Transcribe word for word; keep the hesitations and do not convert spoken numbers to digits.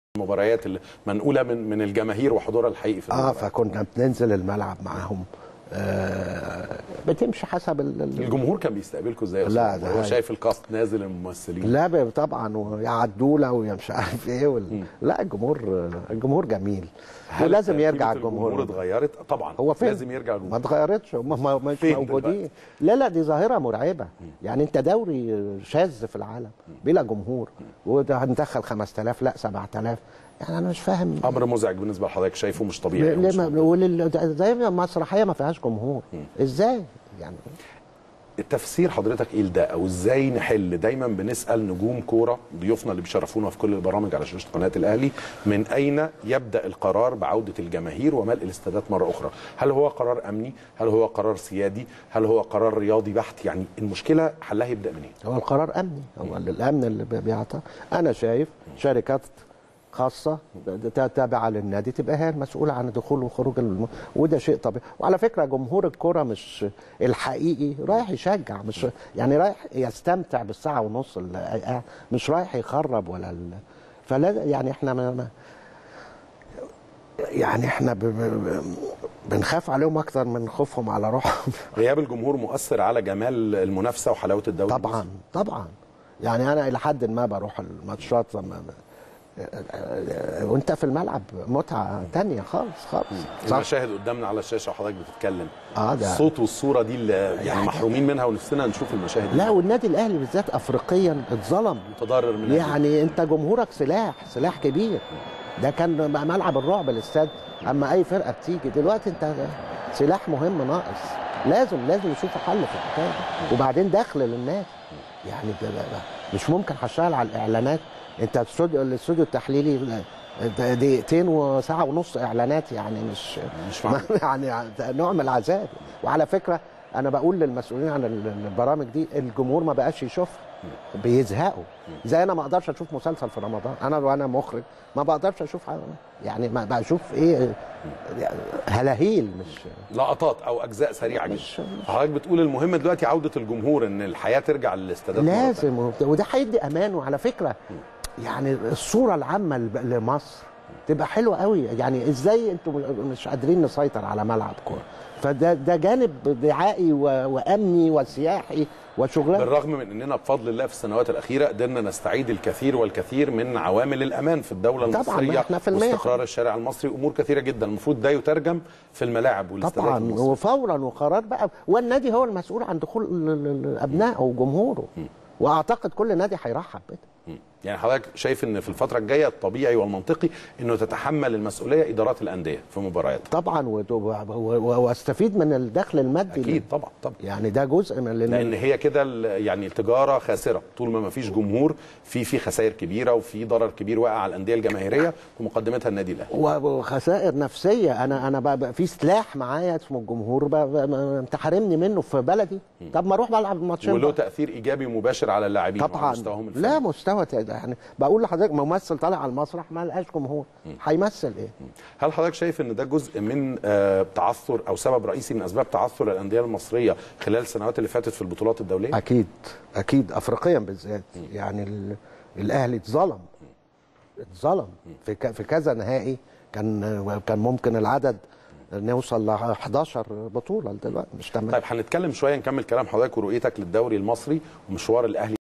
المباريات المنقوله من من الجماهير وحضورها الحقيقي في المباريات. اه فكنا بننزل الملعب معاهم. آه بتمشي حسب ال الجمهور كان بيستقبلكم ازاي؟ لا ده هو شايف الكاست نازل الممثلين؟ لا طبعا ويعدوا له ويا مش عارف ايه وال... لا الجمهور الجمهور جميل ولازم يرجع الجمهور. الجمهور اتغيرت طبعا، هو فين؟ لازم يرجع الجمهور. ما اتغيرتش، هم مش موجودين. لا لا دي ظاهره مرعبه. يعني انت دوري شاذ في العالم بلا جمهور، وهندخل خمسة آلاف لا سبعة آلاف، يعني انا مش فاهم. امر مزعج بالنسبه لحضرتك، شايفه مش طبيعي؟ ولل... زي مسرحيه ما فيهاش جمهور. م. ازاي يعني؟ التفسير حضرتك ايه لده، او ازاي نحل؟ دايما بنسال نجوم كوره ضيوفنا اللي بيشرفونا في كل البرامج على شاشه قناه الاهلي، من اين يبدا القرار بعوده الجماهير وملء الاستادات مره اخرى؟ هل هو قرار امني؟ هل هو قرار سيادي؟ هل هو قرار رياضي بحت؟ يعني المشكله حلها يبدا منين؟ هو القرار امني، هو الامن اللي بيعطى. انا شايف شركات خاصة تابعة للنادي تبقى هي المسؤولة عن دخول وخروج الم... وده شيء طبيعي. وعلى فكرة جمهور الكرة مش الحقيقي رايح يشجع، مش يعني رايح يستمتع بالساعة ونص اللي... مش رايح يخرب ولا ال... فلا يعني احنا ما... يعني احنا ب... ب... بنخاف عليهم اكتر من خوفهم على روحهم. غياب الجمهور مؤثر على جمال المنافسة وحلاوة الدوري؟ طبعا طبعا. يعني انا الى حد ما بروح الماتشات لما وانت في الملعب متعه ثانيه خالص خالص. المشاهد قدامنا على الشاشه وحضرتك بتتكلم، اه ده الصوت والصوره دي اللي يعني محرومين منها ونفسنا نشوف المشاهد دي. لا والنادي الاهلي بالذات افريقيا اتظلم، متضرر من يعني انت جمهورك سلاح سلاح كبير. ده كان ملعب الرعب الاستاد، اما اي فرقه بتيجي دلوقتي انت سلاح مهم ناقص. لازم لازم يشوفوا حل في الحكايه دي. وبعدين دخل للناس، يعني مش ممكن هشتغل على الاعلانات. انت الاستوديو الاستوديو التحليلي دقيقتين وساعه ونص اعلانات، يعني مش مش يعني نوع من العذاب. وعلى فكره انا بقول للمسؤولين عن البرامج دي، الجمهور ما بقاش يشوفها، بيزهقوا. زي انا ما اقدرش اشوف مسلسل في رمضان، انا وانا مخرج ما بقدرش اشوف، يعني ما بشوف ايه هلاهيل مش لقطات او اجزاء سريعه جدا. حضرتك بتقول المهم دلوقتي عوده الجمهور، ان الحياه ترجع للاستادات لازم، وده هيدي امان. وعلى فكره يعني الصوره العامه لمصر تبقى حلوه قوي. يعني ازاي انتم مش قادرين نسيطر على ملعب كوره؟ فده ده جانب دعائي وامني وسياحي وشغلانه. بالرغم من اننا بفضل الله في السنوات الاخيره قدرنا نستعيد الكثير والكثير من عوامل الامان في الدوله المصريه واستقرار الشارع المصري، امور كثيره جدا المفروض ده يترجم في الملاعب والاستادات طبعا وفورا، وقرار بقى. والنادي هو المسؤول عن دخول ابنائه وجمهوره، واعتقد كل نادي هيرحب بده. يعني حضرتك شايف ان في الفتره الجايه الطبيعي والمنطقي انه تتحمل المسؤوليه ادارات الانديه في مباريات؟ طبعا، واستفيد من الدخل المادي. اكيد طبعا طبعا. يعني ده جزء من لان هي كده يعني التجاره خاسره طول ما ما فيش جمهور، في في خسائر كبيره وفي ضرر كبير واقع على الانديه الجماهيريه ومقدمتها النادي الاهلي، وخسائر نفسيه. انا انا بقى في سلاح معايا اسمه الجمهور، انت حارمني منه في بلدي. طب ما اروح بلعب الماتشين، وله تاثير ايجابي مباشر على اللاعبين طبعا. مستواهم الفني. لا مستوى، يعني بقول لحضرتك ممثل طالع على المسرح ما لقاش جمهور، هيمثل ايه؟ هل حضرتك شايف ان ده جزء من آه تعثر او سبب رئيسي من اسباب تعثر الانديه المصريه خلال السنوات اللي فاتت في البطولات الدوليه؟ اكيد اكيد، افريقيا بالذات. يعني الاهلي اتظلم اتظلم في في كذا نهائي، كان كان ممكن العدد نوصل ل احداشر بطوله دلوقتي مش تمام. طيب هنتكلم شويه، نكمل كلام حضرتك ورؤيتك للدوري المصري ومشوار الاهلي